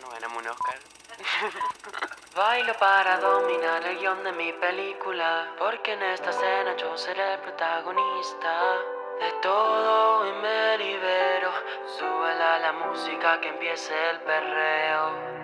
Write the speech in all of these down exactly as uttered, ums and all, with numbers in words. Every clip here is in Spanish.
no ganamos un Oscar. Bailo para dominar el guión de mi película, porque en esta escena yo seré el protagonista de todo y me libero. Súbela la música que empiece el perreo.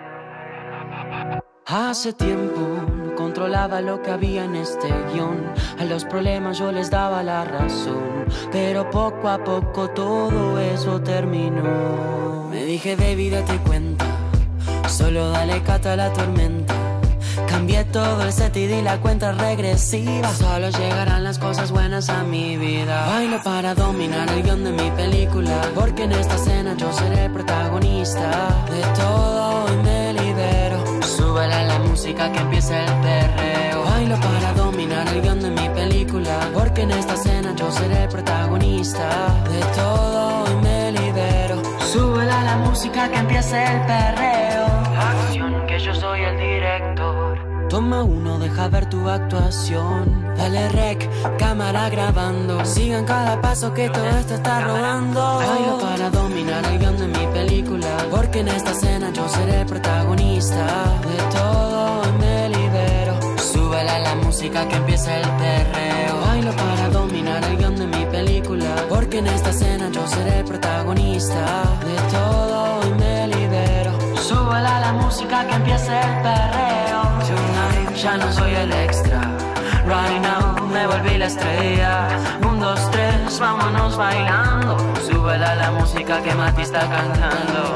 Hace tiempo no controlaba lo que había en este guión. A los problemas yo les daba la razón, pero poco a poco todo eso terminó. Me dije, baby, date cuenta, solo dale cata a la tormenta. Cambié todo el set y di la cuenta regresiva. Solo llegarán las cosas buenas a mi vida. Bailo para dominar el guión de mi película, porque en esta escena yo seré el protagonista de todo y me libero. Súbela la música que empiece el perreo. Bailo para dominar el guión de mi película, porque en esta escena yo seré el protagonista de todo y me libero. Súbela la música que empiece el perreo. Acción, que yo soy el director. Toma uno, deja ver tu actuación. Dale rec, cámara grabando. Sigan cada paso que todo esto está rodando. Bailo para dominar el guión de mi película, porque en esta escena yo seré el protagonista de todo y me libero. Súbela la música que empieza el perreo. Bailo para dominar el guión de mi película, porque en esta escena yo seré el protagonista de todo y me libero. Súbela la música que empiece el perreo. Tonight ya no soy el extra. Right now me volví la estrella. Un, dos, tres, vámonos bailando. Súbela la música que Mati está cantando.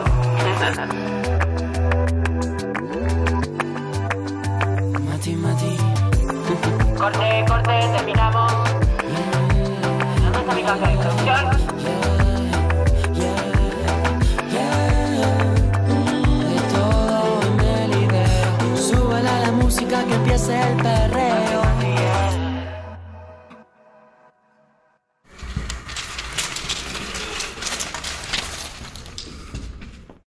Mati, Mati. Corte, corte, terminamos. ¿Dónde está mi caja de instrucción? Que empiece el perreo.